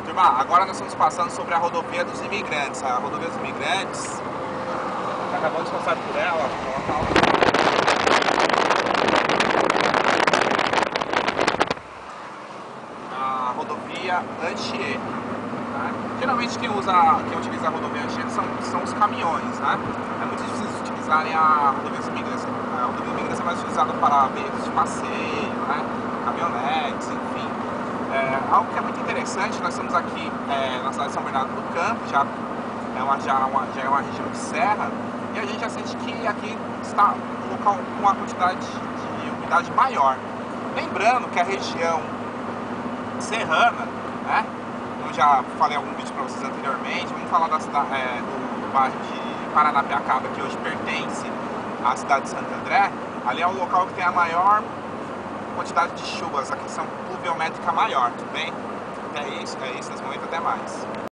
Turma, agora nós estamos passando sobre a rodovia dos imigrantes. A rodovia dos imigrantes, acabamos de passar por ela, a rodovia Anchieta. Né? Geralmente quem utiliza a rodovia Anchieta são os caminhões, né? É muito difícil utilizarem a rodovia dos imigrantes. A rodovia dos imigrantes é mais utilizada para veículos de passeio, né? Caminhonetes, enfim. Algo que é muito interessante, nós estamos aqui na cidade de São Bernardo do Campo, já é uma região de serra, e a gente já sente que aqui está um local com uma quantidade de umidade maior. Lembrando que a região serrana, né, eu já falei em algum vídeo para vocês anteriormente, vamos falar do bairro de Paranapiacaba, que hoje pertence à cidade de Santo André. Ali é o local que tem a maior quantidade de chuvas, a questão pluviométrica maior, tudo bem? É isso nesse momento, até mais.